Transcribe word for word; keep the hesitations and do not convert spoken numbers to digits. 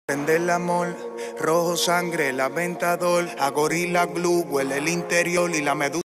Prende el amor, rojo sangre, el aventador, a gorila glue, huele el interior y la medusa.